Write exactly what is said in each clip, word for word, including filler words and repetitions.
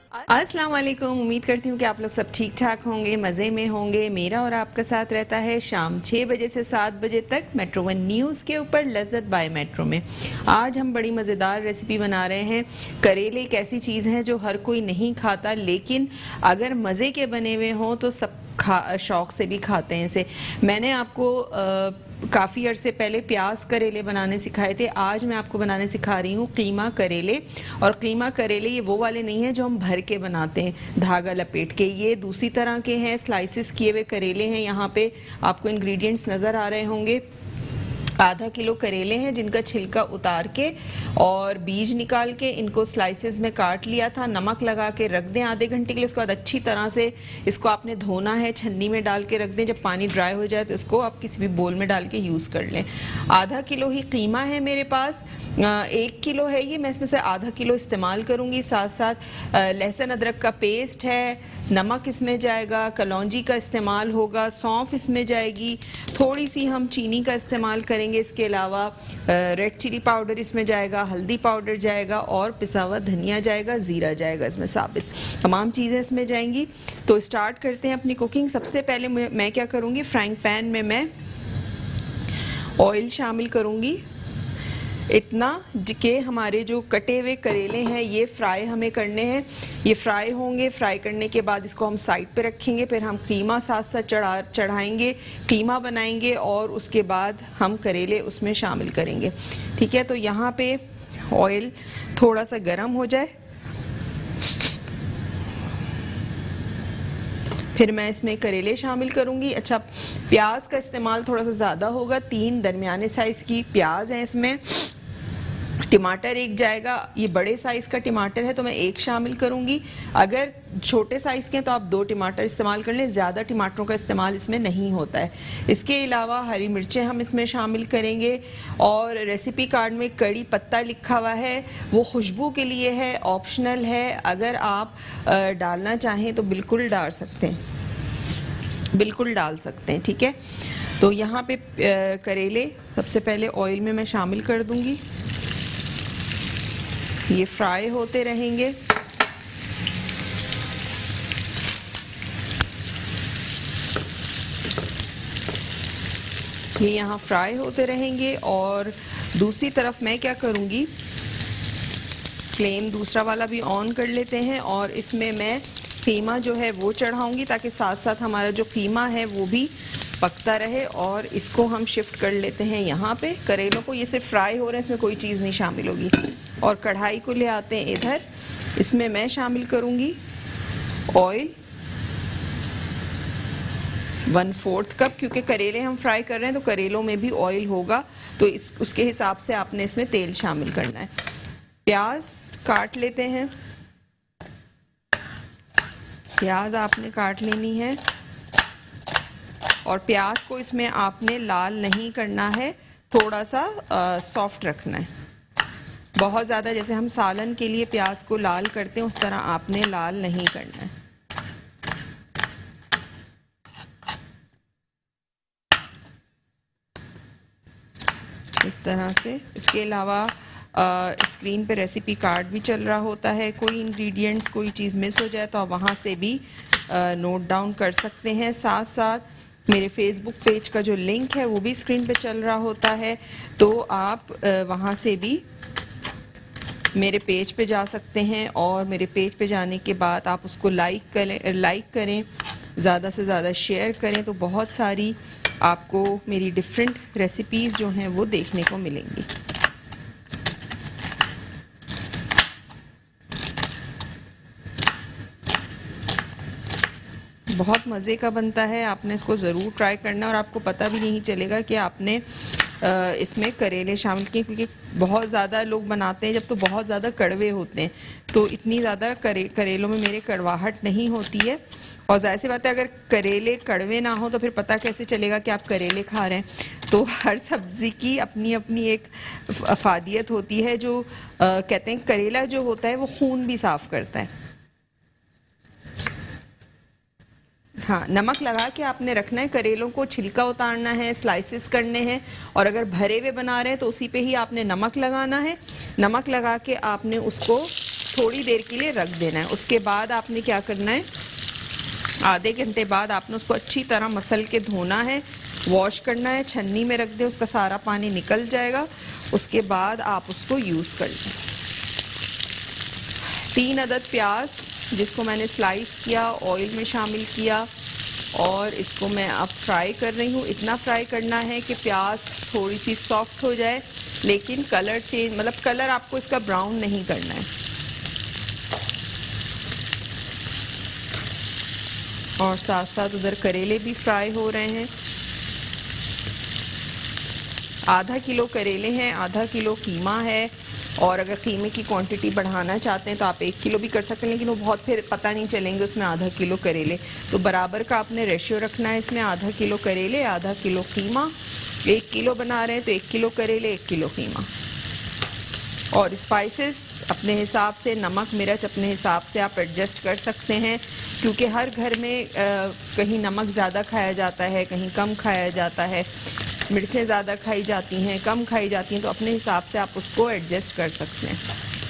अस्सलाम वालेकुम। उम्मीद करती हूँ कि आप लोग सब ठीक ठाक होंगे, मज़े में होंगे। मेरा और आपका साथ रहता है शाम छः बजे से सात बजे तक मेट्रो वन न्यूज़ के ऊपर लज़्ज़त बाय मेट्रो में। आज हम बड़ी मज़ेदार रेसिपी बना रहे हैं। करेले एक ऐसी चीज़ है जो हर कोई नहीं खाता, लेकिन अगर मज़े के बने हुए हों तो सब खा शौक़ से भी खाते हैं इसे। मैंने आपको आ, काफ़ी अरसे पहले प्याज करेले बनाने सिखाए थे। आज मैं आपको बनाने सिखा रही हूँ कीमा करेले। और कीमा करेले ये वो वाले नहीं हैं जो हम भर के बनाते हैं धागा लपेट के, ये दूसरी तरह के हैं। स्लाइसिस किए हुए करेले हैं। यहाँ पे आपको इंग्रेडिएंट्स नज़र आ रहे होंगे। आधा किलो करेले हैं जिनका छिलका उतार के और बीज निकाल के इनको स्लाइसेस में काट लिया था। नमक लगा के रख दें आधे घंटे के लिए। उसके बाद अच्छी तरह से इसको आपने धोना है, छन्नी में डाल के रख दें। जब पानी ड्राई हो जाए तो इसको आप किसी भी बोल में डाल के यूज़ कर लें। आधा किलो ही कीमा है मेरे पास। एक किलो है ये, मैं इसमें से आधा किलो इस्तेमाल करूँगी। साथ साथ लहसुन अदरक का पेस्ट है, नमक इसमें जाएगा, कलौंजी का इस्तेमाल होगा, सौंफ इसमें जाएगी, थोड़ी सी हम चीनी का इस्तेमाल करेंगे। इसके अलावा रेड चिली पाउडर इसमें जाएगा, हल्दी पाउडर जाएगा और पिसा हुआ धनिया जाएगा, ज़ीरा जाएगा इसमें साबित। तमाम चीज़ें इसमें जाएंगी। तो स्टार्ट करते हैं अपनी कुकिंग। सबसे पहले मैं क्या करूँगी, फ्राइंग पैन में मैं ऑयल शामिल करूँगी इतना कि हमारे जो कटे हुए करेले हैं ये फ्राई हमें करने हैं। ये फ्राई होंगे। फ्राई करने के बाद इसको हम साइड पे रखेंगे। फिर हम कीमा साथ साथ चढ़ा चढ़ाएंगे, कीमा बनाएंगे और उसके बाद हम करेले उसमें शामिल करेंगे। ठीक है, तो यहाँ पे ऑयल थोड़ा सा गर्म हो जाए, फिर मैं इसमें करेले शामिल करूँगी। अच्छा, प्याज का इस्तेमाल थोड़ा सा ज़्यादा होगा। तीन दरमियाने साइज़ की प्याज हैं इसमें। टमाटर एक जाएगा, ये बड़े साइज़ का टमाटर है तो मैं एक शामिल करूँगी। अगर छोटे साइज़ के हैं तो आप दो टमाटर इस्तेमाल कर लें, ज़्यादा टमाटरों का इस्तेमाल इसमें नहीं होता है। इसके अलावा हरी मिर्चें हम इसमें शामिल करेंगे। और रेसिपी कार्ड में कड़ी पत्ता लिखा हुआ है, वो खुशबू के लिए है, ऑप्शनल है। अगर आप डालना चाहें तो बिल्कुल डाल सकते हैं, बिल्कुल डाल सकते हैं। ठीक है, तो यहाँ पे करेले सबसे पहले ऑयल में मैं शामिल कर दूँगी। ये फ्राई होते रहेंगे। ये यहाँ फ्राई होते रहेंगे और दूसरी तरफ मैं क्या करूँगी, फ्लेम दूसरा वाला भी ऑन कर लेते हैं और इसमें मैं कीमा जो है वो चढ़ाऊँगी ताकि साथ साथ हमारा जो कीमा है वो भी पकता रहे। और इसको हम शिफ्ट कर लेते हैं यहाँ पे। करेलों को ये सिर्फ फ्राई हो रहे हैं, इसमें कोई चीज़ नहीं शामिल होगी। और कढ़ाई को ले आते हैं इधर। इसमें मैं शामिल करूँगी ऑयल वन फोर्थ कप, क्योंकि करेले हम फ्राई कर रहे हैं तो करेलों में भी ऑयल होगा, तो इस उसके हिसाब से आपने इसमें तेल शामिल करना है। प्याज काट लेते हैं। प्याज आपने काट लेनी है और प्याज को इसमें आपने लाल नहीं करना है, थोड़ा सा सॉफ्ट रखना है। बहुत ज़्यादा जैसे हम सालन के लिए प्याज को लाल करते हैं उस तरह आपने लाल नहीं करना है। इस तरह से। इसके अलावा स्क्रीन पे रेसिपी कार्ड भी चल रहा होता है। कोई इंग्रेडिएंट्स, कोई चीज़ मिस हो जाए तो आप वहाँ से भी नोट डाउन कर सकते हैं। साथ साथ मेरे फेसबुक पेज का जो लिंक है वो भी स्क्रीन पे चल रहा होता है, तो आप वहाँ से भी मेरे पेज पे जा सकते हैं। और मेरे पेज पे जाने के बाद आप उसको लाइक करें लाइक करें ज़्यादा से ज़्यादा शेयर करें, तो बहुत सारी आपको मेरी डिफरेंट रेसिपीज़ जो हैं वो देखने को मिलेंगी। बहुत मज़े का बनता है, आपने इसको ज़रूर ट्राई करना और आपको पता भी नहीं चलेगा कि आपने इसमें करेले शामिल किए, क्योंकि बहुत ज़्यादा लोग बनाते हैं जब तो बहुत ज़्यादा कड़वे होते हैं, तो इतनी ज़्यादा करे करेलों में मेरे कड़वाहट नहीं होती है। और ज़ाहिर सी बात है अगर करेले कड़वे ना हो तो फिर पता कैसे चलेगा कि आप करेले खा रहे हैं। तो हर सब्ज़ी की अपनी अपनी एक अफादियत होती है। जो आ, कहते हैं करेला जो होता है वो खून भी साफ़ करता है। हाँ, नमक लगा के आपने रखना है। करेलों को छिलका उतारना है, स्लाइसेस करने हैं, और अगर भरे हुए बना रहे हैं तो उसी पे ही आपने नमक लगाना है। नमक लगा के आपने उसको थोड़ी देर के लिए रख देना है। उसके बाद आपने क्या करना है, आधे घंटे बाद आपने उसको अच्छी तरह मसल के धोना है, वॉश करना है, छन्नी में रख दे, उसका सारा पानी निकल जाएगा। उसके बाद आप उसको यूज़ कर लें। तीन अदद प्याज जिसको मैंने स्लाइस किया, ऑयल में शामिल किया और इसको मैं अब फ्राई कर रही हूँ। इतना फ्राई करना है कि प्याज थोड़ी सी सॉफ्ट हो जाए, लेकिन कलर चेंज, मतलब कलर आपको इसका ब्राउन नहीं करना है। और साथ साथ उधर करेले भी फ्राई हो रहे हैं। आधा किलो करेले हैं, आधा किलो कीमा है, और अगर कीमे की क्वांटिटी बढ़ाना चाहते हैं तो आप एक किलो भी कर सकते हैं, लेकिन वो बहुत फिर पता नहीं चलेंगे उसमें आधा किलो करेले। तो बराबर का आपने रेशियो रखना है इसमें, आधा किलो करेले आधा किलो कीमा। एक किलो बना रहे हैं तो एक किलो करेले एक किलो कीमा। और स्पाइसेस अपने हिसाब से, नमक मिर्च अपने हिसाब से आप एडजस्ट कर सकते हैं, क्योंकि हर घर में आ, कहीं नमक ज़्यादा खाया जाता है, कहीं कम खाया जाता है, मिर्चें ज़्यादा खाई जाती हैं, कम खाई जाती हैं, तो अपने हिसाब से आप उसको एडजस्ट कर सकते हैं।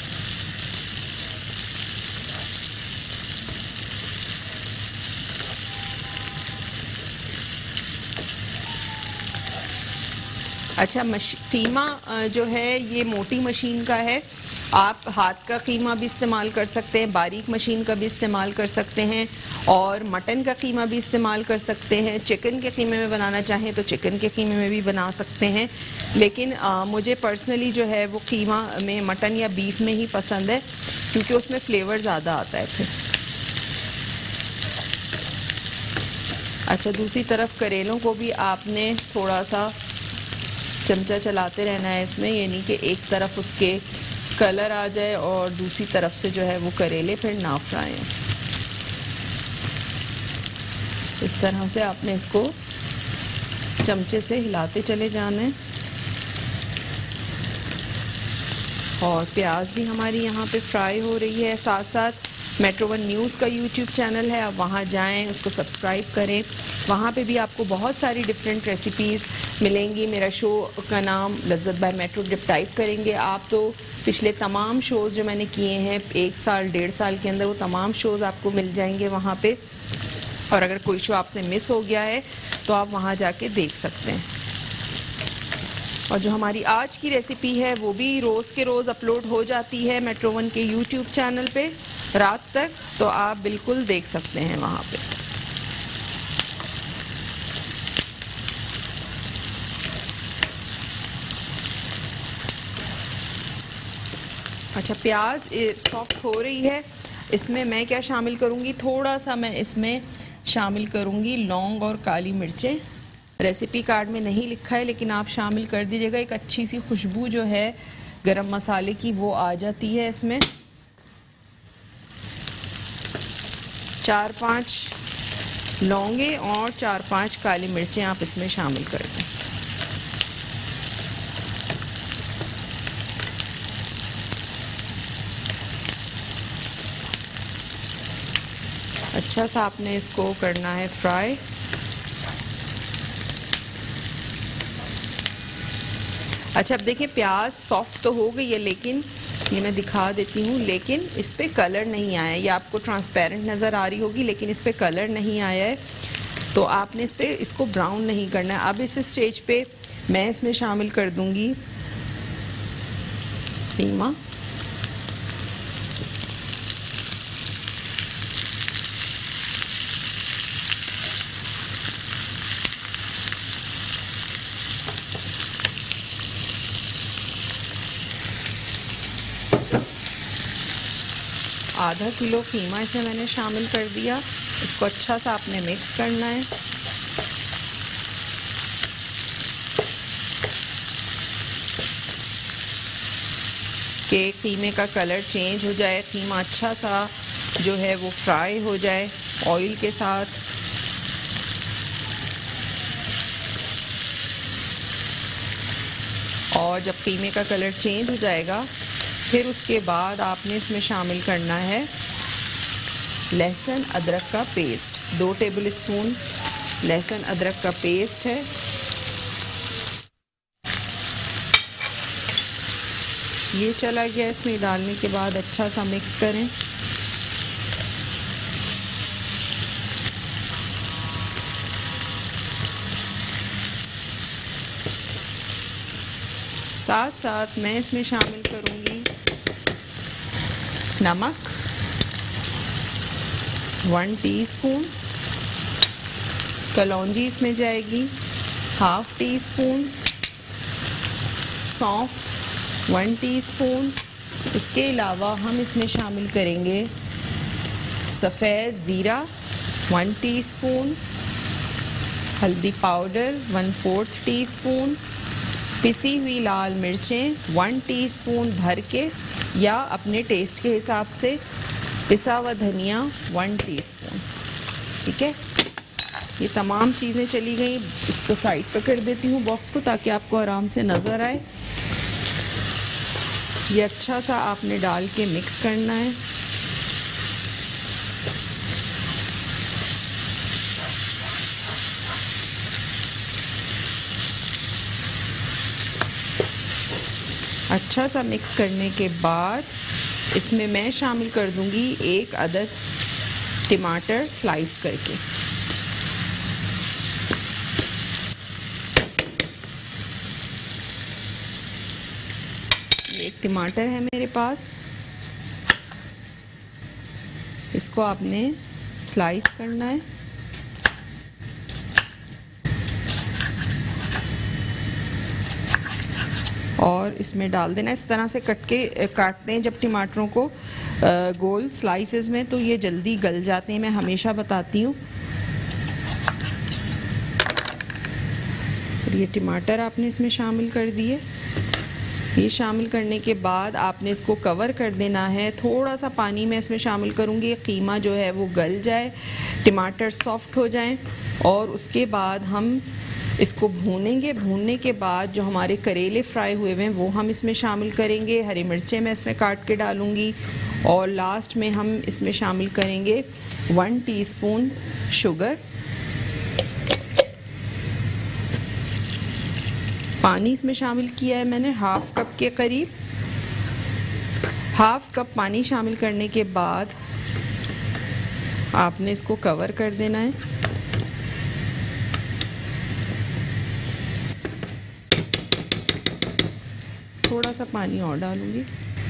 अच्छा, मश कीमा जो है ये मोटी मशीन का है। आप हाथ का कीमा भी इस्तेमाल कर सकते हैं, बारीक मशीन का भी इस्तेमाल कर सकते हैं, और मटन का कीमा भी इस्तेमाल कर सकते हैं। चिकन के कीमे में बनाना चाहें तो चिकन के कीमे में भी बना सकते हैं, लेकिन आ, मुझे पर्सनली जो है वो कीमा में मटन या बीफ में ही पसंद है, क्योंकि उसमें फ्लेवर ज़्यादा आता है फिर। अच्छा, दूसरी तरफ करेलों को भी आपने थोड़ा सा चमचा चलाते रहना है इसमें, यानी कि एक तरफ उसके कलर आ जाए और दूसरी तरफ से जो है वो करेले फिर ना फ्राई हो। इस तरह से आपने इसको चमचे से हिलाते चले जाना है। और प्याज भी हमारी यहाँ पे फ्राई हो रही है। साथ साथ मेट्रो वन न्यूज़ का यूट्यूब चैनल है, आप वहाँ जाएं, उसको सब्सक्राइब करें। वहाँ पे भी आपको बहुत सारी डिफरेंट रेसिपीज़ मिलेंगी। मेरा शो का नाम लज्जत बाय मेट्रो, जब टाइप करेंगे आप तो पिछले तमाम शोज़ जो मैंने किए हैं एक साल डेढ़ साल के अंदर, वो तमाम शोज़ आपको मिल जाएंगे वहाँ पे। और अगर कोई शो आपसे मिस हो गया है तो आप वहाँ जाके देख सकते हैं। और जो हमारी आज की रेसिपी है वो भी रोज़ के रोज़ अपलोड हो जाती है मेट्रो वन के यूट्यूब चैनल पे रात तक, तो आप बिल्कुल देख सकते हैं वहाँ पे। अच्छा, प्याज सॉफ्ट हो रही है, इसमें मैं क्या शामिल करूँगी, थोड़ा सा मैं इसमें शामिल करूँगी लौंग और काली मिर्चें। रेसिपी कार्ड में नहीं लिखा है, लेकिन आप शामिल कर दीजिएगा। एक अच्छी सी खुशबू जो है गरम मसाले की वो आ जाती है इसमें। चार पांच लौंगे और चार पांच काली मिर्चें आप इसमें शामिल कर दें। अच्छा सा आपने इसको करना है फ्राई। अच्छा, अब देखिए प्याज सॉफ्ट तो हो गई है, लेकिन ये मैं दिखा देती हूँ, लेकिन इस पे कलर नहीं आया है। ये आपको ट्रांसपेरेंट नज़र आ रही होगी, लेकिन इस पे कलर नहीं आया है, तो आपने इस पे इसको ब्राउन नहीं करना है। अब इस स्टेज पे मैं इसमें शामिल कर दूँगी कीमा। आधा किलो कीमा इसे मैंने शामिल कर दिया। इसको अच्छा सा आपने मिक्स करना है। कि कीमे का कलर चेंज हो जाए, कीमा अच्छा सा जो है वो फ्राई हो जाए ऑयल के साथ। और जब कीमे का कलर चेंज हो जाएगा, फिर उसके बाद आपने इसमें शामिल करना है लहसुन अदरक का पेस्ट। दो टेबल स्पून लहसुन अदरक का पेस्ट है। ये चला गया। इसमें डालने के बाद अच्छा सा मिक्स करें। साथ साथ मैं इसमें शामिल करूंगी नमक वन टीस्पून, कलौंजी इसमें जाएगी हाफ टी स्पून, सौंफ वन टीस्पून। इसके अलावा हम इसमें शामिल करेंगे सफ़ेद ज़ीरा वन टीस्पून, हल्दी powder one fourth teaspoon, पिसी हुई लाल मिर्चें वन टीस्पून भर के या अपने टेस्ट के हिसाब से, पिसा हुआ धनिया वन टीस्पून। ठीक है, ये तमाम चीज़ें चली गई। इसको साइड पर कर देती हूँ बॉक्स को, ताकि आपको आराम से नज़र आए। ये अच्छा सा आपने डाल के मिक्स करना है। अच्छा सा मिक्स करने के बाद इसमें मैं शामिल कर दूंगी एक अदद टमाटर स्लाइस करके। एक टमाटर है मेरे पास, इसको आपने स्लाइस करना है। और इसमें डाल देना। इस तरह से कट के काटते हैं जब टमाटरों को गोल स्लाइसेस में, तो ये जल्दी गल जाते हैं, मैं हमेशा बताती हूँ। ये टमाटर आपने इसमें शामिल कर दिए। ये शामिल करने के बाद आपने इसको कवर कर देना है। थोड़ा सा पानी मैं इसमें शामिल करूँगी, कीमा जो है वो गल जाए, टमाटर सॉफ्ट हो जाएं, और उसके बाद हम इसको भूनेंगे। भूनने के बाद जो हमारे करेले फ्राई हुए हुए हैं वो हम इसमें शामिल करेंगे। हरी मिर्चें मैं इसमें काट के डालूँगी, और लास्ट में हम इसमें शामिल करेंगे वन टीस्पून शुगर। पानी इसमें शामिल किया है मैंने हाफ कप के करीब। हाफ कप पानी शामिल करने के बाद आपने इसको कवर कर देना है। थोड़ा सा पानी और डालूंगी।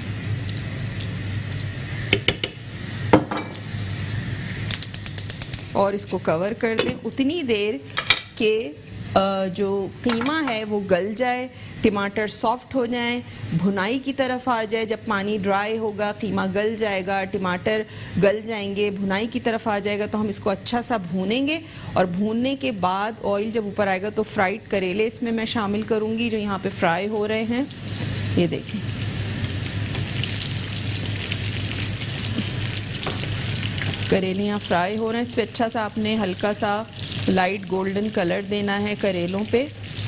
और इसको कवर कर दें उतनी देर के जो कीमा है वो गल जाए, टमाटर सॉफ्ट हो जाएं, भुनाई की तरफ आ जाए। जब पानी ड्राई होगा कीमा गल जाएगा, टमाटर गल जाएंगे, भुनाई की तरफ आ जाएगा, तो हम इसको अच्छा सा भूनेंगे। और भूनने के बाद ऑयल जब ऊपर आएगा तो फ्राइड करेले इसमें मैं शामिल करूँगी, जो यहाँ पे फ्राई हो रहे हैं। ये देखें, करेले यहाँ फ्राई हो रहे हैं। इस पर अच्छा सा आपने हल्का सा लाइट गोल्डन कलर देना है करेलों पे,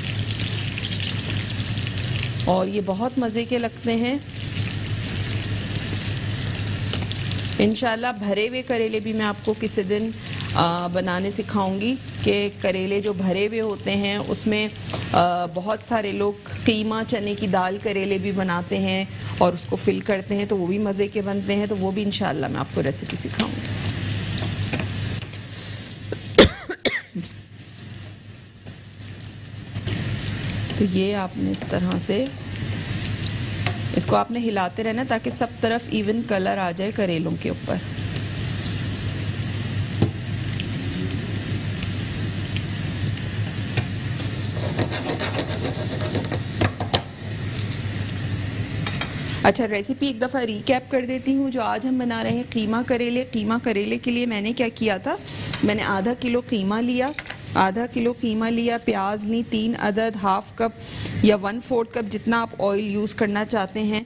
और ये बहुत मज़े के लगते हैं। इंशाल्लाह भरे हुए करेले भी मैं आपको किसी दिन आ, बनाने सिखाऊंगी, कि करेले जो भरे हुए होते हैं उसमें आ, बहुत सारे लोग कीमा चने की दाल करेले भी बनाते हैं और उसको फिल करते हैं, तो वो भी मज़े के बनते हैं। तो वो भी इंशाल्लाह मैं आपको रेसिपी सिखाऊंगी। तो ये आपने इस तरह से इसको आपने हिलाते रहना ताकि सब तरफ इवन कलर आ जाए करेलों के ऊपर। अच्छा, रेसिपी एक दफ़ा रिकैप कर देती हूँ। जो आज हम बना रहे हैं कीमा करेले। कीमा करेले के लिए मैंने क्या किया था, मैंने आधा किलो कीमा लिया, आधा किलो कीमा लिया, प्याज ली तीन अदद, हाफ कप या वन फोर्थ कप जितना आप ऑयल यूज़ करना चाहते हैं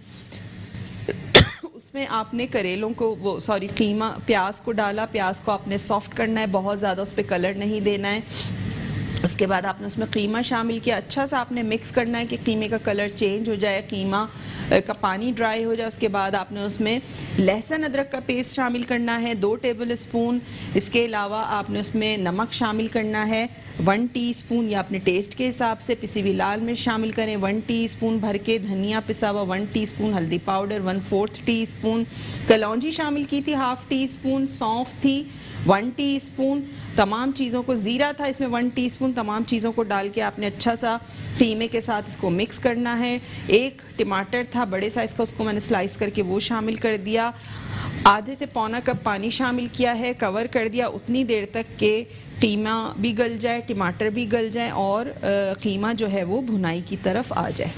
उसमें आपने करेलों को वो सॉरी कीमा प्याज को डाला। प्याज को आपने सॉफ्ट करना है, बहुत ज़्यादा उस पर कलर नहीं देना है। उसके बाद आपने उसमें कीमा शामिल किया, अच्छा सा आपने मिक्स करना है कि कीमे का कलर चेंज हो जाए, कीमा का पानी ड्राई हो जाए। उसके बाद आपने उसमें लहसुन अदरक का पेस्ट शामिल करना है, दो टेबल स्पून। इसके अलावा आपने उसमें नमक शामिल करना है, वन टीस्पून या अपने टेस्ट के हिसाब से। पिसी हुई लाल मिर्च शामिल करें वन टीस्पून भर के, धनिया पिसा हुआ वन टीस्पून, हल्दी पाउडर वन फोर्थ टीस्पून, कलौंजी शामिल की थी हाफ टी स्पून, सौंफ थी वन टीस्पून। तमाम चीज़ों को, ज़ीरा था इसमें वन टीस्पून, तमाम चीज़ों को डाल के आपने अच्छा सा कीमे के साथ इसको मिक्स करना है। एक टमाटर था बड़े साइज़ का, उसको मैंने स्लाइस करके वो शामिल कर दिया। आधे से पौना कप पानी शामिल किया है, कवर कर दिया उतनी देर तक के कीमा भी गल जाए, टमाटर भी गल जाए और कीमा जो है वो भुनाई की तरफ आ जाए।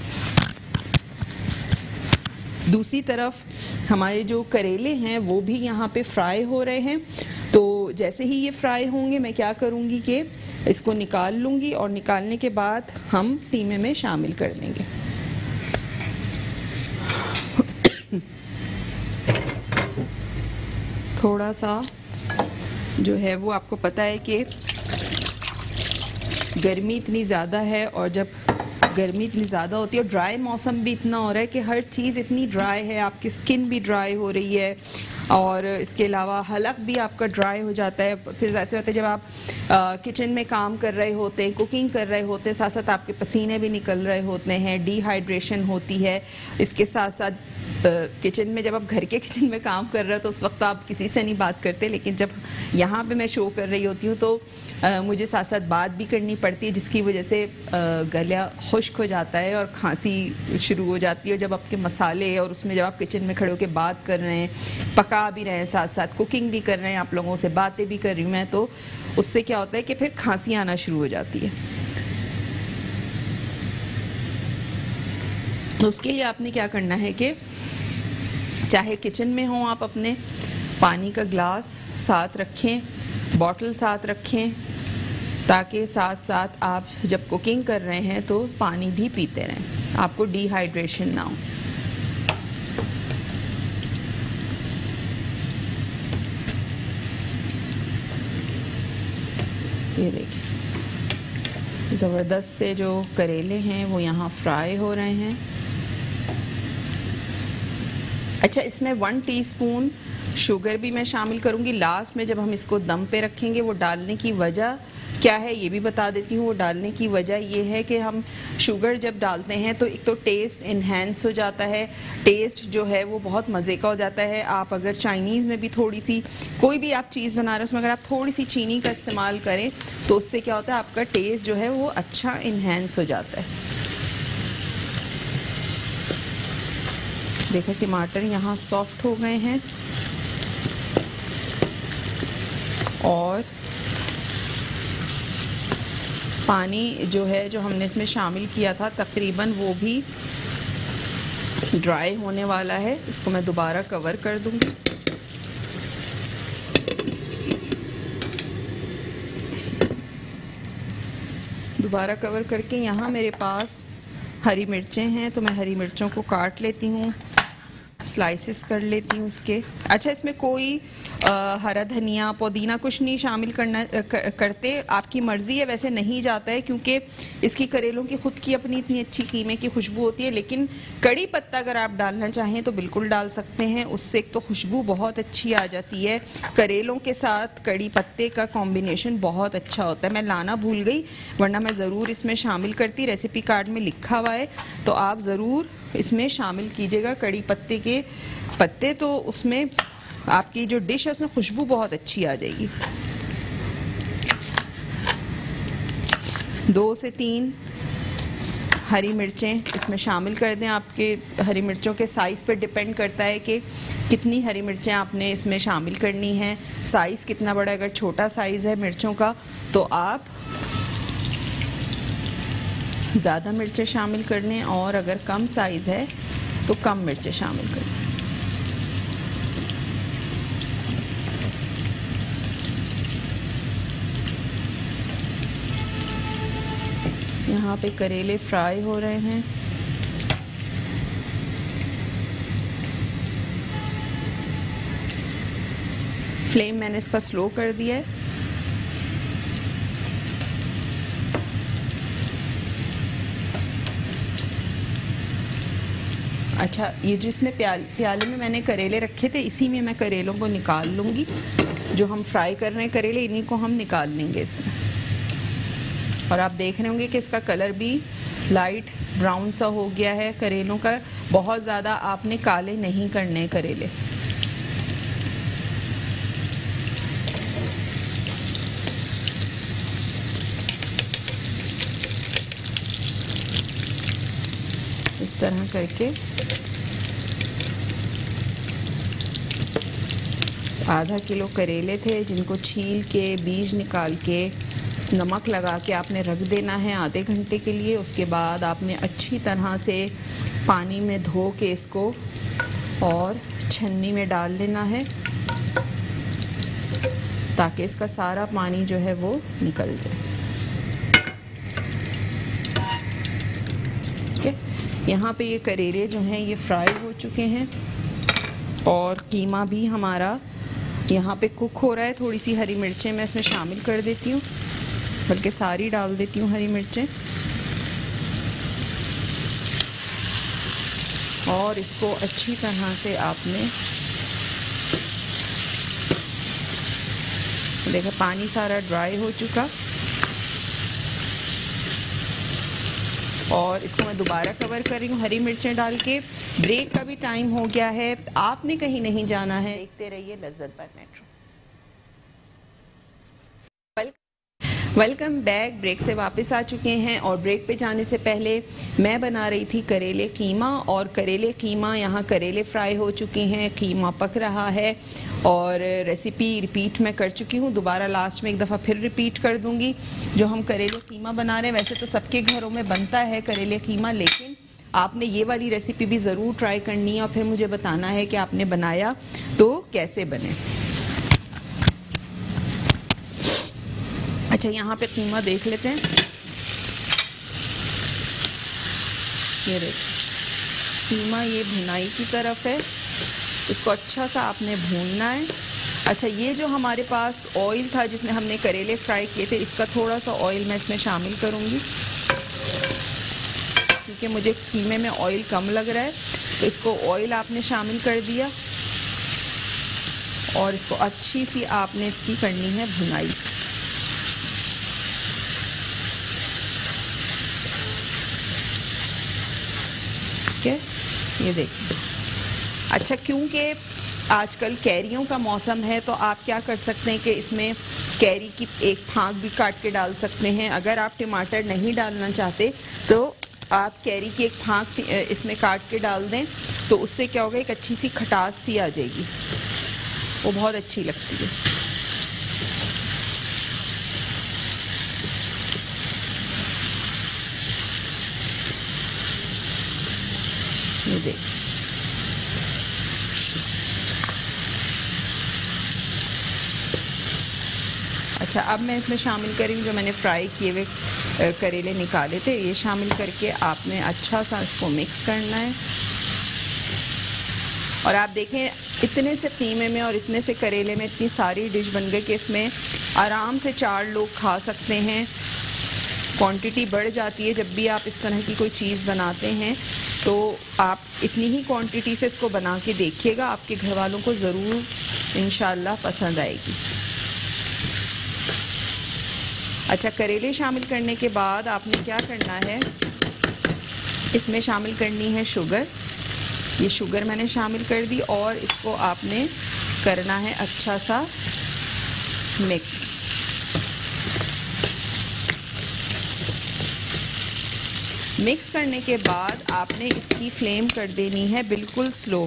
दूसरी तरफ हमारे जो करेले हैं वो भी यहाँ पे फ्राई हो रहे हैं। तो जैसे ही ये फ्राई होंगे मैं क्या करूँगी कि इसको निकाल लूँगी और निकालने के बाद हम कीमे में शामिल कर देंगे। थोड़ा सा जो है वो आपको पता है कि गर्मी इतनी ज़्यादा है और जब गर्मी इतनी ज़्यादा होती है और ड्राई मौसम भी इतना हो रहा है कि हर चीज़ इतनी ड्राई है, आपकी स्किन भी ड्राई हो रही है और इसके अलावा हलक भी आपका ड्राई हो जाता है। फिर ऐसे होते हैं जब आप आ, किचन में काम कर रहे होते हैं, कुकिंग कर रहे होते हैं, साथ साथ आपके पसीने भी निकल रहे होते हैं, डिहाइड्रेशन होती है। इसके साथ साथ किचन में जब आप घर के किचन में काम कर रहे हो तो उस वक्त आप किसी से नहीं बात करते, लेकिन जब यहाँ पे मैं शो कर रही होती हूँ तो आ, मुझे साथ साथ बात भी करनी पड़ती है, जिसकी वजह से गला खुश्क हो जाता है और खांसी शुरू हो जाती है। जब आपके मसाले और उसमें जब आप किचन में खड़े होकर बात कर रहे हैं, पका भी रहे हैं, साथ साथ कुकिंग भी कर रहे हैं, आप लोगों से बातें भी कर रही हूँ मैं, तो उससे क्या होता है कि फिर खांसी आना शुरू हो जाती है। तो उसके लिए आपने क्या करना है कि चाहे किचन में हो आप, अपने पानी का ग्लास साथ रखें, बॉटल साथ रखें, ताकि साथ साथ आप जब कुकिंग कर रहे हैं तो पानी भी पीते रहें, आपको डिहाइड्रेशन ना हो। ये देखिए ज़बरदस्त से जो करेले हैं वो यहाँ फ्राई हो रहे हैं। अच्छा, इसमें वन टीस्पून शुगर भी मैं शामिल करूँगी लास्ट में जब हम इसको दम पे रखेंगे। वो डालने की वजह क्या है ये भी बता देती हूँ। वो डालने की वजह ये है कि हम शुगर जब डालते हैं तो एक तो टेस्ट इन्हेंस हो जाता है, टेस्ट जो है वो बहुत मज़े का हो जाता है। आप अगर चाइनीज़ में भी थोड़ी सी कोई भी आप चीज़ बना रहे हो उसमें अगर आप थोड़ी सी चीनी का इस्तेमाल करें तो उससे क्या होता है, आपका टेस्ट जो है वो अच्छा इन्हेंस हो जाता है। देखो टमाटर यहाँ सॉफ्ट हो गए हैं और पानी जो है जो हमने इसमें शामिल किया था तकरीबन वो भी ड्राई होने वाला है। इसको मैं दोबारा कवर कर दूंगी। दोबारा कवर करके यहाँ मेरे पास हरी मिर्चें हैं तो मैं हरी मिर्चों को काट लेती हूँ, स्लाइसेस कर लेती हूँ उसके। अच्छा, इसमें कोई आ, हरा धनिया पुदीना कुछ नहीं शामिल करना कर, करते, आपकी मर्ज़ी है। वैसे नहीं जाता है क्योंकि इसकी करेलों की ख़ुद की अपनी इतनी अच्छी कीमे की खुशबू होती है, लेकिन कड़ी पत्ता अगर आप डालना चाहें तो बिल्कुल डाल सकते हैं। उससे एक तो खुशबू बहुत अच्छी आ जाती है, करेलों के साथ कड़ी पत्ते का कॉम्बिनेशन बहुत अच्छा होता है। मैं लाना भूल गई, वरना मैं ज़रूर इसमें शामिल करती। रेसिपी कार्ड में लिखा हुआ है तो आप ज़रूर इसमें शामिल कीजिएगा कड़ी पत्ते के पत्ते, तो उसमें आपकी जो डिश है उसमें खुशबू बहुत अच्छी आ जाएगी। दो से तीन हरी मिर्चें इसमें शामिल कर दें। आपके हरी मिर्चों के साइज़ पर डिपेंड करता है कि कितनी हरी मिर्चें आपने इसमें शामिल करनी है, साइज़ कितना बड़ा। अगर छोटा साइज़ है मिर्चों का तो आप ज़्यादा मिर्चें शामिल कर लें और अगर कम साइज़ है तो कम मिर्चें शामिल कर लें। यहाँ पे करेले फ्राई हो रहे हैं। फ्लेम मैंने इसका स्लो कर दिया है। अच्छा, ये जिसमें प्याल प्याले में मैंने करेले रखे थे, इसी में मैं करेलों को निकाल लूँगी। जो हम फ्राई कर रहे हैं करेले, इन्हीं को हम निकाल लेंगे इसमें। और आप देख रहे होंगे कि इसका कलर भी लाइट ब्राउन सा हो गया है करेलों का। बहुत ज़्यादा आपने काले नहीं करने करेले। इस तरह करके आधा किलो करेले थे, जिनको छील के बीज निकाल के नमक लगा के आपने रख देना है आधे घंटे के लिए। उसके बाद आपने अच्छी तरह से पानी में धो के इसको और छन्नी में डाल लेना है, ताकि इसका सारा पानी जो है वो निकल जाए। यहाँ पे ये करेले जो हैं ये फ्राई हो चुके हैं और कीमा भी हमारा यहाँ पे कुक हो रहा है। थोड़ी सी हरी मिर्चें मैं इसमें शामिल कर देती हूँ, बल्कि सारी डाल देती हूँ हरी मिर्चें। और इसको अच्छी तरह से आपने देखा, पानी सारा ड्राई हो चुका। और इसको मैं दोबारा कवर कर रही हूँ हरी मिर्चें डाल के। ब्रेक का भी टाइम हो गया है, आपने कहीं नहीं जाना है, देखते रहिए Lazzat by Metro. Welcome back. Break से वापस आ चुके हैं और ब्रेक पे जाने से पहले मैं बना रही थी करेले कीमा। और करेले कीमा, यहाँ करेले फ्राई हो चुके हैं, कीमा पक रहा है और रेसिपी रिपीट मैं कर चुकी हूँ। दोबारा लास्ट में एक दफ़ा फिर रिपीट कर दूँगी। जो हम करेले कीमा बना रहे हैं, वैसे तो सबके घरों में बनता है करेले कीमा, लेकिन आपने ये वाली रेसिपी भी ज़रूर ट्राई करनी है और फिर मुझे बताना है कि आपने बनाया तो कैसे बने। अच्छा, यहाँ पे कीमा देख लेते हैं। ये देखिए, कीमा ये भुनाई की तरफ है, इसको अच्छा सा आपने भूनना है। अच्छा, ये जो हमारे पास ऑयल था जिसमें हमने करेले फ्राई किए थे, इसका थोड़ा सा ऑयल मैं इसमें शामिल करूँगी, क्योंकि मुझे कीमे में ऑयल कम लग रहा है। तो इसको ऑयल आपने शामिल कर दिया और इसको अच्छी सी आपने इसकी करनी है भुनाई। ठीक है, ये देखिए। अच्छा, क्योंकि आजकल कैरियों का मौसम है, तो आप क्या कर सकते हैं कि इसमें कैरी की एक फांक भी काट के डाल सकते हैं। अगर आप टमाटर नहीं डालना चाहते तो आप कैरी की एक फांक इसमें काट के डाल दें, तो उससे क्या होगा, एक अच्छी सी खटास सी आ जाएगी, वो बहुत अच्छी लगती है। ये देख, अच्छा, अब मैं इसमें शामिल करूँगी जो मैंने फ्राई किए हुए करेले निकाले थे, ये शामिल करके आपने अच्छा सा इसको मिक्स करना है। और आप देखें, इतने से कीमे में और इतने से करेले में इतनी सारी डिश बन गई कि इसमें आराम से चार लोग खा सकते हैं। क्वांटिटी बढ़ जाती है जब भी आप इस तरह की कोई चीज़ बनाते हैं, तो आप इतनी ही क्वांटिटी से इसको बना के देखिएगा, आपके घर वालों को ज़रूर इंशाल्लाह पसंद आएगी। अच्छा, करेले शामिल करने के बाद आपने क्या करना है, इसमें शामिल करनी है शुगर। ये शुगर मैंने शामिल कर दी और इसको आपने करना है अच्छा सा मिक्स। मिक्स करने के बाद आपने इसकी फ्लेम कर देनी है बिल्कुल स्लो।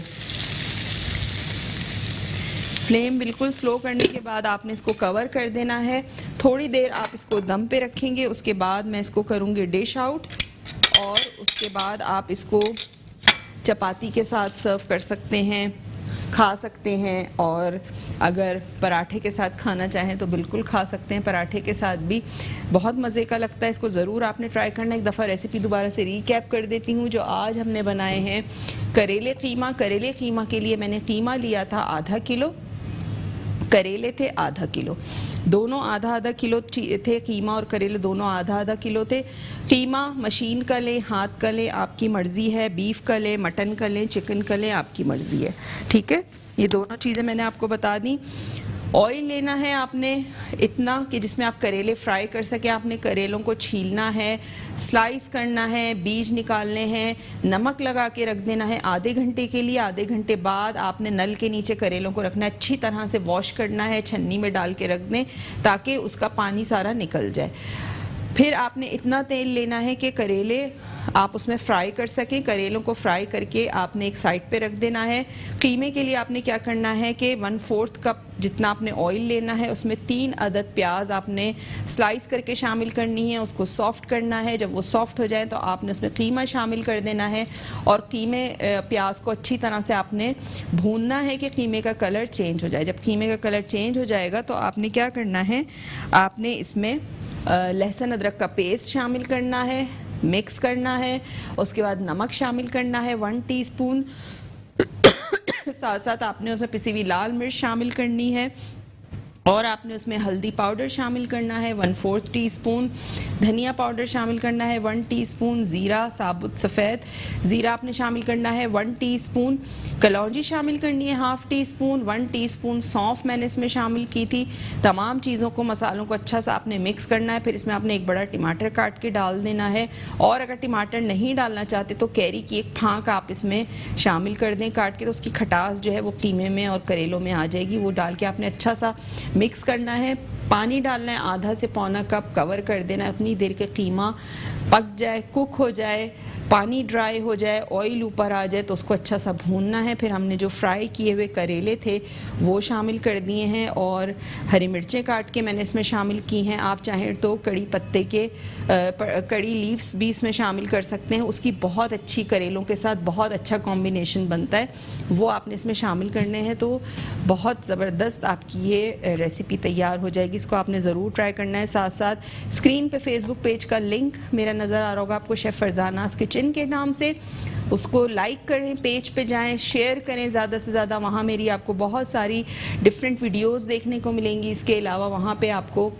फ्लेम बिल्कुल स्लो करने के बाद आपने इसको कवर कर देना है। थोड़ी देर आप इसको दम पे रखेंगे, उसके बाद मैं इसको करूँगी डिश आउट और उसके बाद आप इसको चपाती के साथ सर्व कर सकते हैं, खा सकते हैं। और अगर पराठे के साथ खाना चाहें तो बिल्कुल खा सकते हैं, पराठे के साथ भी बहुत मज़े का लगता है। इसको ज़रूर आपने ट्राई करना। एक दफ़ा रेसिपी दोबारा से रीकैप कर देती हूँ। जो आज हमने बनाए हैं करेले कीमा। करेले कीमा के लिए मैंने कीमा लिया था आधा किलो, करेले थे आधा किलो, दोनों आधा आधा किलो थे, कीमा और करेले दोनों आधा आधा किलो थे। कीमा मशीन का लें, हाथ का लें, आपकी मर्ज़ी है, बीफ का लें, मटन का लें, चिकन का लें, आपकी मर्ज़ी है, ठीक है। ये दोनों चीज़ें मैंने आपको बता दी। ऑयल लेना है आपने इतना कि जिसमें आप करेले फ्राई कर सकें। आपने करेलों को छीलना है, स्लाइस करना है, बीज निकालने हैं, नमक लगा के रख देना है आधे घंटे के लिए। आधे घंटे बाद आपने नल के नीचे करेलों को रखना है, अच्छी तरह से वॉश करना है, छन्नी में डाल के रख दें ताकि उसका पानी सारा निकल जाए। फिर आपने इतना तेल लेना है कि करेले आप उसमें फ्राई कर सकें। करेलों को फ्राई करके आपने एक साइड पे रख देना है। कीमे के लिए आपने क्या करना है कि वन फोर्थ कप जितना आपने ऑयल लेना है, उसमें तीन अदद प्याज आपने स्लाइस करके शामिल करनी है, उसको सॉफ्ट करना है। जब वो सॉफ्ट हो जाए तो आपने उसमें कीमा शामिल कर देना है और कीमे प्याज को अच्छी तरह से आपने भूनना है कि कीमे का कलर चेंज हो जाए। जब कीमे का कलर चेंज हो जाएगा तो आपने क्या करना है, आपने इसमें लहसुन अदरक का पेस्ट शामिल करना है, मिक्स करना है। उसके बाद नमक शामिल करना है वन टीस्पून, साथ साथ आपने उसमें पिसी हुई लाल मिर्च शामिल करनी है और आपने उसमें हल्दी पाउडर शामिल करना है वन फोर्थ टी स्पून, धनिया पाउडर शामिल करना है वन टीस्पून, ज़ीरा साबुत सफ़ेद ज़ीरा आपने शामिल करना है वन टीस्पून, कलौंजी शामिल करनी है half teaspoon, one teaspoon सौंफ मैंने इसमें शामिल की थी। तमाम चीज़ों को, मसालों को अच्छा सा आपने मिक्स करना है। फिर इसमें आपने एक बड़ा टमाटर काट के डाल देना है और अगर टमाटर नहीं डालना चाहते तो कैरी की एक फाँक आप इसमें शामिल कर दें काट के, तो उसकी खटास जो है वो कीमे में और करेलों में आ जाएगी। वो डाल के आपने अच्छा सा मिक्स करना है। पानी डालना है आधा से पौना कप, कवर कर देना है उतनी देर के कीमा पक जाए, कुक हो जाए, पानी ड्राई हो जाए, ऑयल ऊपर आ जाए तो उसको अच्छा सा भूनना है। फिर हमने जो फ्राई किए हुए करेले थे वो शामिल कर दिए हैं और हरी मिर्चें काट के मैंने इसमें शामिल की हैं। आप चाहें तो कड़ी पत्ते के कड़ी लीव्स भी इसमें शामिल कर सकते हैं, उसकी बहुत अच्छी करेलों के साथ बहुत अच्छा कॉम्बिनेशन बनता है, वो आपने इसमें शामिल करने हैं तो बहुत ज़बरदस्त आपकी ये रेसिपी तैयार हो जाएगी। इसको आपने ज़रूर ट्राई करना है। साथ साथ स्क्रीन पे फेसबुक पेज का लिंक मेरा नज़र आ रहा होगा आपको, शेफ़ फरजानास किचन के नाम से, उसको लाइक करें, पेज पे जाएं, शेयर करें ज़्यादा से ज़्यादा। वहाँ मेरी आपको बहुत सारी डिफरेंट वीडियोस देखने को मिलेंगी। इसके अलावा वहाँ पे आपको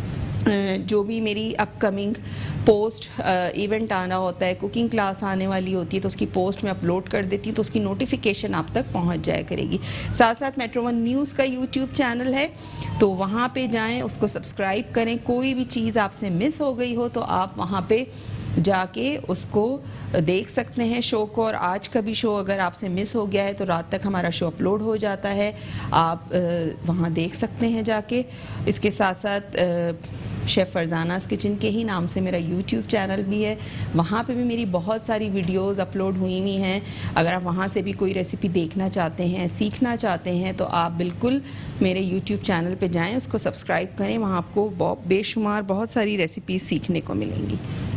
जो भी मेरी अपकमिंग पोस्ट इवेंट आना होता है, कुकिंग क्लास आने वाली होती है तो उसकी पोस्ट मैं अपलोड कर देती हूँ तो उसकी नोटिफिकेशन आप तक पहुँच जाया करेगी। साथ साथ मेट्रो वन न्यूज़ का यूट्यूब चैनल है तो वहाँ पे जाएं, उसको सब्सक्राइब करें। कोई भी चीज़ आपसे मिस हो गई हो तो आप वहाँ पे जाके उसको देख सकते हैं शो को। और आज का भी शो अगर आपसे मिस हो गया है तो रात तक हमारा शो अपलोड हो जाता है, आप वहाँ देख सकते हैं जाके। इसके साथ साथ शेफ़ फरजानास किचन के ही नाम से मेरा यूट्यूब चैनल भी है, वहाँ पे भी मेरी बहुत सारी वीडियोस अपलोड हुई हुई हैं। अगर आप वहाँ से भी कोई रेसिपी देखना चाहते हैं, सीखना चाहते हैं तो आप बिल्कुल मेरे यूट्यूब चैनल पे जाएं, उसको सब्सक्राइब करें। वहाँ आपको बेशुमार बहुत सारी रेसिपीज़ सीखने को मिलेंगी।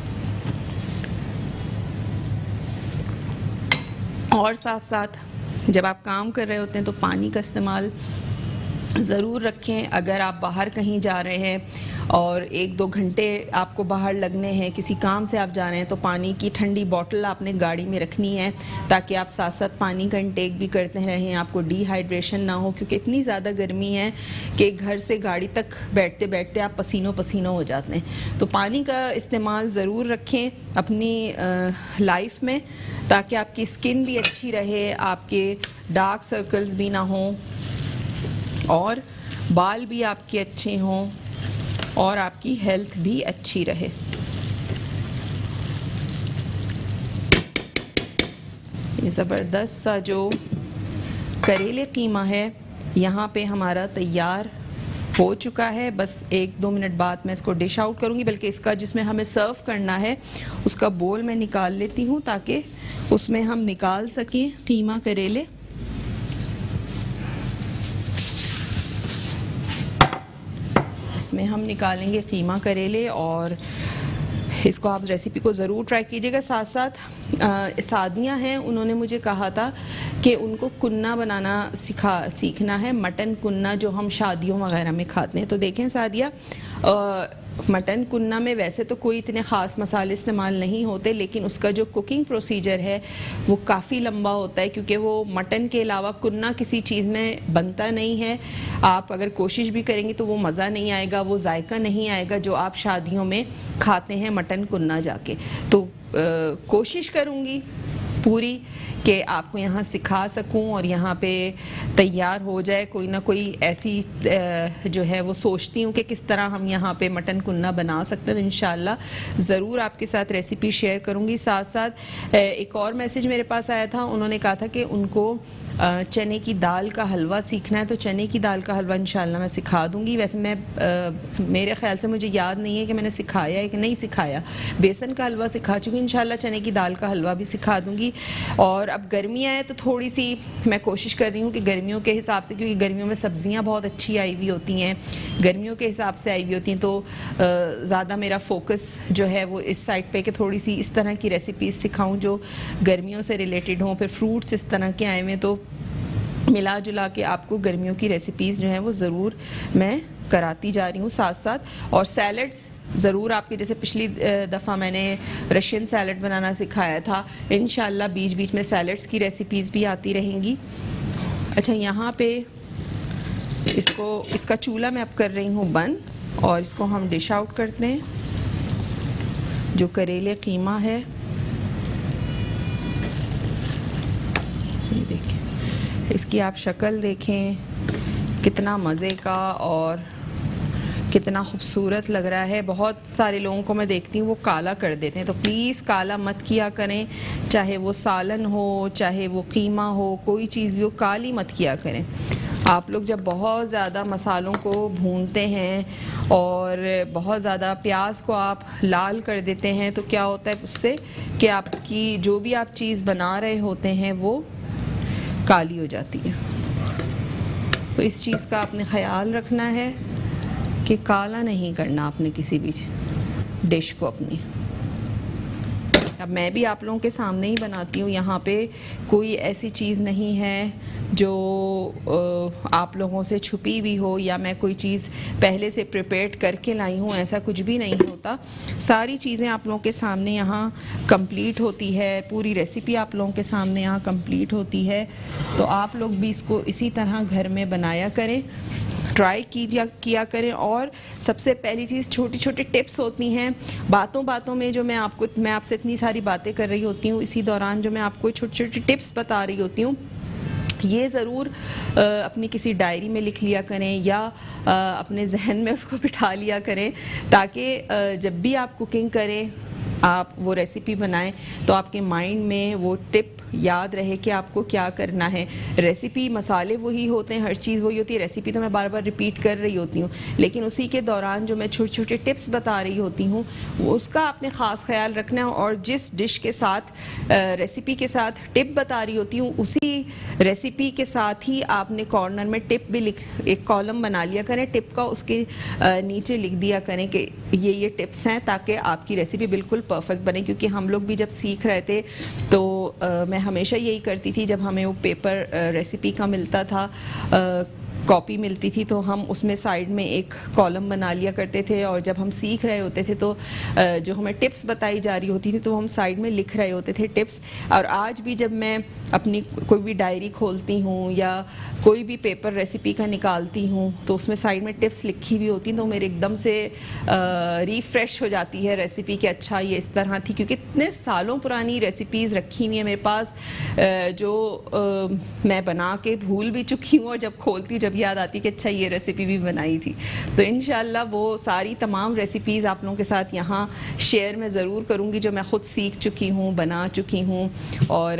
और साथ साथ जब आप काम कर रहे होते हैं तो पानी का इस्तेमाल ज़रूर रखें। अगर आप बाहर कहीं जा रहे हैं और एक दो घंटे आपको बाहर लगने हैं, किसी काम से आप जा रहे हैं, तो पानी की ठंडी बोतल आपने गाड़ी में रखनी है ताकि आप साथ साथ पानी का इंटेक भी करते रहें, आपको डिहाइड्रेशन ना हो। क्योंकि इतनी ज़्यादा गर्मी है कि घर से गाड़ी तक बैठते बैठते आप पसीनों पसीनों हो जाते हैं। तो पानी का इस्तेमाल ज़रूर रखें अपनी लाइफ में ताकि आपकी स्किन भी अच्छी रहे, आपके डार्क सर्कल्स भी ना हों और बाल भी आपके अच्छे हों और आपकी हेल्थ भी अच्छी रहे। ये ज़बरदस्त सा जो करेले कीमा है यहाँ पे हमारा तैयार हो चुका है। बस एक दो मिनट बाद मैं इसको डिश आउट करूँगी, बल्कि इसका जिसमें हमें सर्व करना है उसका बोल मैं निकाल लेती हूँ ताकि उसमें हम निकाल सकें कीमा करेले। इसमें हम निकालेंगे कीमा करेले और इसको आप रेसिपी को ज़रूर ट्राई कीजिएगा। साथ साथ सादिया हैं, उन्होंने मुझे कहा था कि उनको कुन्ना बनाना सिखा सीखना है, मटन कुन्ना जो हम शादियों वगैरह में खाते हैं। तो देखें सादिया, मटन कुन्ना में वैसे तो कोई इतने ख़ास मसाले इस्तेमाल नहीं होते, लेकिन उसका जो कुकिंग प्रोसीजर है वो काफ़ी लंबा होता है, क्योंकि वो मटन के अलावा कुन्ना किसी चीज़ में बनता नहीं है। आप अगर कोशिश भी करेंगे तो वो मज़ा नहीं आएगा, वो जायका नहीं आएगा जो आप शादियों में खाते हैं मटन कुन्ना जाके। तो आ, कोशिश करूँगी पूरी कि आपको यहाँ सिखा सकूं और यहाँ पे तैयार हो जाए कोई ना कोई ऐसी जो है वो सोचती हूँ कि किस तरह हम यहाँ पे मटन कुन्ना बना सकते हैं। तो इंशाल्लाह ज़रूर आपके साथ रेसिपी शेयर करूँगी। साथ साथ एक और मैसेज मेरे पास आया था, उन्होंने कहा था कि उनको चने की दाल का हलवा सीखना है, तो चने की दाल का हलवा इंशाल्लाह मैं सिखा दूंगी। वैसे मैं आ, मेरे ख्याल से मुझे याद नहीं है कि मैंने सिखाया है कि नहीं सिखाया। बेसन का हलवा सिखा चुकी, इंशाल्लाह चने की दाल का हलवा भी सिखा दूंगी। और अब गर्मियाँ हैं तो थोड़ी सी मैं कोशिश कर रही हूँ कि गर्मियों के हिसाब से, क्योंकि गर्मियों में सब्ज़ियाँ बहुत अच्छी आई हुई होती हैं, गर्मियों के हिसाब से आई हुई होती हैं, तो ज़्यादा मेरा फोकस जो है वो इस साइड पे कि थोड़ी सी इस तरह की रेसिपीज़ सिखाऊँ जो गर्मियों से रिलेटेड हों। फिर फ्रूट्स इस तरह के आए हुए, तो मिला जुला के आपको गर्मियों की रेसिपीज़ जो हैं वो ज़रूर मैं कराती जा रही हूँ साथ साथ। और सैलड्स ज़रूर आपके, जैसे पिछली दफ़ा मैंने रशियन सैलड बनाना सिखाया था, इंशाल्लाह बीच बीच में सैलड्स की रेसिपीज़ भी आती रहेंगी। अच्छा, यहाँ पे इसको इसका चूल्हा मैं अब कर रही हूँ बंद और इसको हम डिश आउट करते हैं। जो करेले कीमा है, ये देखें, इसकी आप शक्ल देखें, कितना मज़े का और कितना खूबसूरत लग रहा है। बहुत सारे लोगों को मैं देखती हूँ वो काला कर देते हैं, तो प्लीज़ काला मत किया करें, चाहे वो सालन हो चाहे वो कीमा हो, कोई चीज़ भी हो काली मत किया करें। आप लोग जब बहुत ज़्यादा मसालों को भूनते हैं और बहुत ज़्यादा प्याज को आप लाल कर देते हैं तो क्या होता है उससे कि आपकी जो भी आप चीज़ बना रहे होते हैं वो काली हो जाती है। तो इस चीज़ का आपने ख्याल रखना है कि काला नहीं करना आपने किसी भी डिश को अपनी। अब मैं भी आप लोगों के सामने ही बनाती हूँ, यहाँ पे कोई ऐसी चीज़ नहीं है जो आप लोगों से छुपी हुई हो या मैं कोई चीज़ पहले से प्रिपेयर करके लाई हूँ, ऐसा कुछ भी नहीं होता। सारी चीज़ें आप लोगों के सामने यहाँ कंप्लीट होती है, पूरी रेसिपी आप लोगों के सामने यहाँ कंप्लीट होती है। तो आप लोग भी इसको इसी तरह घर में बनाया करें, ट्राई किया किया करें। और सबसे पहली चीज़, छोटी छोटी टिप्स होती हैं बातों बातों में, जो मैं आपको मैं आपसे इतनी सारी बातें कर रही होती हूँ, इसी दौरान जो मैं आपको छोटी छोटी टिप्स बता रही होती हूँ, ये ज़रूर अपनी किसी डायरी में लिख लिया करें या आ, अपने जहन में उसको बिठा लिया करें, ताकि जब भी आप कुकिंग करें, आप वो रेसिपी बनाएं तो आपके माइंड में वो टिप याद रहे कि आपको क्या करना है। रेसिपी मसाले वही होते हैं, हर चीज़ वही होती है, रेसिपी तो मैं बार बार रिपीट कर रही होती हूँ, लेकिन उसी के दौरान जो मैं छोटे छोटे टिप्स बता रही होती हूँ वो उसका आपने ख़ास ख्याल रखना है। और जिस डिश के साथ रेसिपी के साथ टिप बता रही होती हूँ, उसी रेसिपी के साथ ही आपने कॉर्नर में टिप भी लिख, एक कॉलम बना लिया करें टिप का, उसके नीचे लिख दिया करें कि ये ये टिप्स हैं, ताकि आपकी रेसिपी बिल्कुल परफेक्ट बने। क्योंकि हम लोग भी जब सीख रहे थे तो आ, मैं हमेशा यही करती थी, जब हमें वो पेपर रेसिपी का मिलता था, कॉपी मिलती थी, तो हम उसमें साइड में एक कॉलम बना लिया करते थे। और जब हम सीख रहे होते थे तो जो हमें टिप्स बताई जा रही होती थी तो हम साइड में लिख रहे होते थे टिप्स। और आज भी जब मैं अपनी कोई भी डायरी खोलती हूँ या कोई भी पेपर रेसिपी का निकालती हूँ तो उसमें साइड में टिप्स लिखी हुई होती हैं, तो मेरे एकदम से रिफ़्रेश हो जाती है रेसिपी कि अच्छा ये इस तरह थी। क्योंकि इतने सालों पुरानी रेसिपीज़ रखी हुई हैं मेरे पास जो आ, मैं बना के भूल भी चुकी हूँ, और जब खोलती जब याद आती कि अच्छा ये रेसिपी भी बनाई थी। तो इंशाल्लाह वो सारी तमाम रेसिपीज़ आप लोगों के साथ यहाँ शेयर मैं ज़रूर करूँगी, जो मैं ख़ुद सीख चुकी हूँ, बना चुकी हूँ और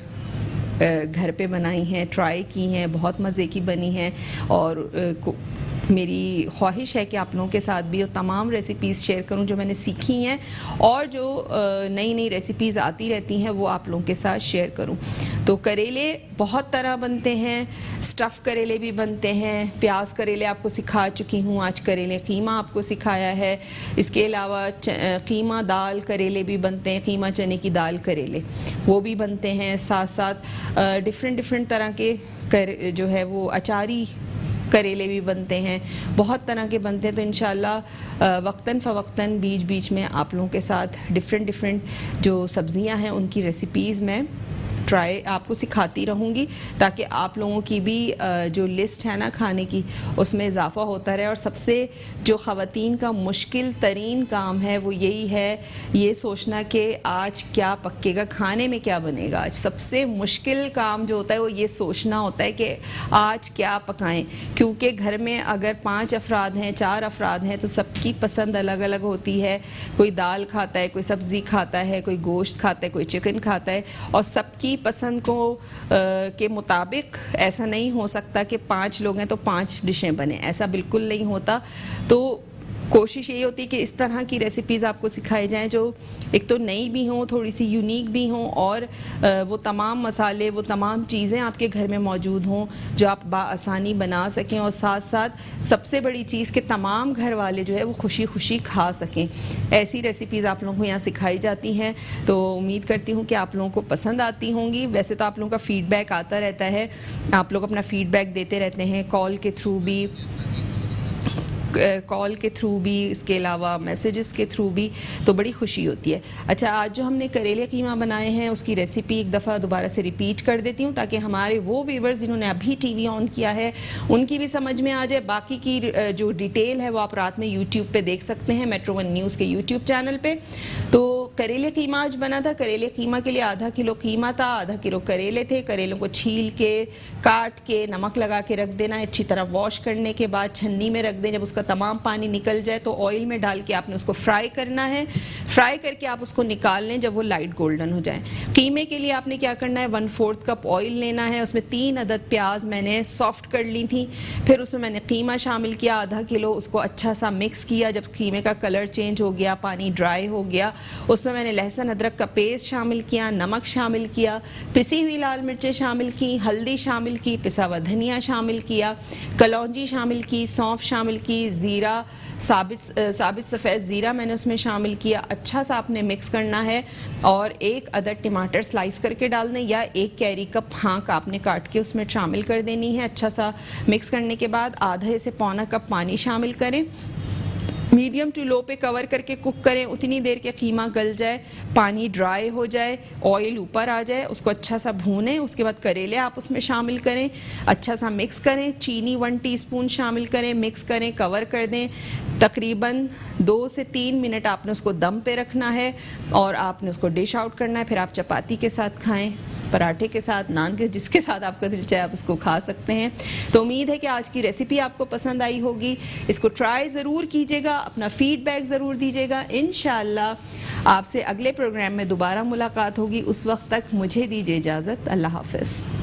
घर पे बनाई हैं, ट्राई की हैं, बहुत मज़े की बनी हैं। और मेरी ख्वाहिश है कि आप लोगों के साथ भी वो तमाम रेसिपीज़ शेयर करूं जो मैंने सीखी हैं, और जो नई नई रेसिपीज़ आती रहती हैं वो आप लोगों के साथ शेयर करूं। तो करेले बहुत तरह बनते हैं, स्टफ़ करेले भी बनते हैं, प्याज करेले आपको सिखा चुकी हूँ, आज करेले कीमा आपको सिखाया है। इसके अलावा कीमा दाल करेले भी बनते हैं, कीमा चने की दाल करेले वो भी बनते हैं। साथ साथ डिफरेंट डिफरेंट तरह के कर जो है वो अचारी करेले भी बनते हैं, बहुत तरह के बनते हैं। तो इंशाल्लाह वक्तन फ़वक्तन बीच बीच में आप लोगों के साथ डिफरेंट डिफरेंट जो सब्ज़ियां हैं उनकी रेसिपीज़ मैं ट्राई आपको सिखाती रहूँगी, ताकि आप लोगों की भी जो लिस्ट है ना खाने की उसमें इजाफ़ा होता रहे। और सबसे जो ख़वातीन का मुश्किल तरीन काम है वो यही है, ये सोचना कि आज क्या पकेगा, खाने में क्या बनेगा। आज सबसे मुश्किल काम जो होता है वो ये सोचना होता है कि आज क्या पकाएं, क्योंकि घर में अगर पाँच अफराद हैं, चार अफराद हैं, तो सबकी पसंद अलग अलग होती है। कोई दाल खाता है, कोई सब्ज़ी खाता है, कोई गोश्त खाता है, कोई चिकन खाता है, और सबकी पसंद को आ, के मुताबिक ऐसा नहीं हो सकता कि पांच लोग हैं तो पांच डिशें बने, ऐसा बिल्कुल नहीं होता। तो कोशिश यही होती है कि इस तरह की रेसिपीज़ आपको सिखाई जाएं जो एक तो नई भी हों, थोड़ी सी यूनिक भी हों, और वो तमाम मसाले, वो तमाम चीज़ें आपके घर में मौजूद हों जो आप बाआसानी बना सकें, और साथ साथ सबसे बड़ी चीज़ कि तमाम घर वाले जो है वो खुशी खुशी खा सकें। ऐसी रेसिपीज़ आप लोगों को यहाँ सिखाई जाती हैं, तो उम्मीद करती हूँ कि आप लोगों को पसंद आती होंगी। वैसे तो आप लोगों का फ़ीडबैक आता रहता है, आप लोग अपना फ़ीडबैक देते रहते हैं, कॉल के थ्रू भी कॉल के थ्रू भी, इसके अलावा मैसेजेस के थ्रू भी, तो बड़ी खुशी होती है। अच्छा, आज जो हमने करेले कीमा बनाए हैं उसकी रेसिपी एक दफ़ा दोबारा से रिपीट कर देती हूँ, ताकि हमारे वो व्यूवर्स जिन्होंने अभी टीवी ऑन किया है उनकी भी समझ में आ जाए। बाकी की जो डिटेल है वो आप रात में यूट्यूब पे देख सकते हैं, मेट्रो वन न्यूज़ के यूट्यूब चैनल पे। तो करेले कीमा आज बना था। करेले कीमा के लिए आधा किलो कीमा था, आधा किलो करेले थे। करेलों को छील के, काट के, नमक लगा के रख देना है। अच्छी तरह वॉश करने के बाद छन्नी में रख दें। जब उसका तमाम पानी निकल जाए तो ऑयल में डाल के आपने उसको फ्राई करना है। फ्राई करके आप उसको निकाल लें जब वो लाइट गोल्डन हो जाए। कीमे के लिए आपने क्या करना है, वन फोर्थ कप ऑयल लेना है, उसमें तीन अदद प्याज मैंने सॉफ्ट कर ली थी। फिर उसमें मैंने कीमा शामिल किया आधा किलो, उसको अच्छा सा मिक्स किया। जब कीमे का कलर चेंज हो गया, पानी ड्राई हो गया, उसमें मैंने लहसुन अदरक का पेस्ट शामिल किया, नमक शामिल किया, पिसी हुई लाल मिर्चें शामिल की, हल्दी शामिल की, पिसा हुआ धनिया शामिल किया, कलौंजी शामिल की, सौंफ शामिल की, ज़ीरा, साबित साबित सफ़ेद ज़ीरा मैंने उसमें शामिल किया। अच्छा सा आपने मिक्स करना है, और एक अदर टमाटर स्लाइस करके डाल दें, या एक कैरी कप हाँक आपने काट के उसमें शामिल कर देनी है। अच्छा सा मिक्स करने के बाद आधे से पौना कप पानी शामिल करें। मीडियम टू लो पे कवर करके कुक करें उतनी देर के कीमा गल जाए, पानी ड्राई हो जाए, ऑयल ऊपर आ जाए, उसको अच्छा सा भूनें। उसके बाद करेले आप उसमें शामिल करें, अच्छा सा मिक्स करें। चीनी वन टीस्पून शामिल करें, मिक्स करें, कवर कर दें। तकरीबन दो से तीन मिनट आपने उसको दम पे रखना है, और आपने उसको डिश आउट करना है। फिर आप चपाती के साथ खाएँ, पराठे के साथ, नान के, जिसके साथ आपका दिल चाहे आप उसको खा सकते हैं। तो उम्मीद है कि आज की रेसिपी आपको पसंद आई होगी। इसको ट्राई ज़रूर कीजिएगा, अपना फीडबैक ज़रूर दीजिएगा। इंशाअल्लाह आपसे अगले प्रोग्राम में दोबारा मुलाकात होगी। उस वक्त तक मुझे दीजिए इजाज़त। अल्लाह हाफ़िज़।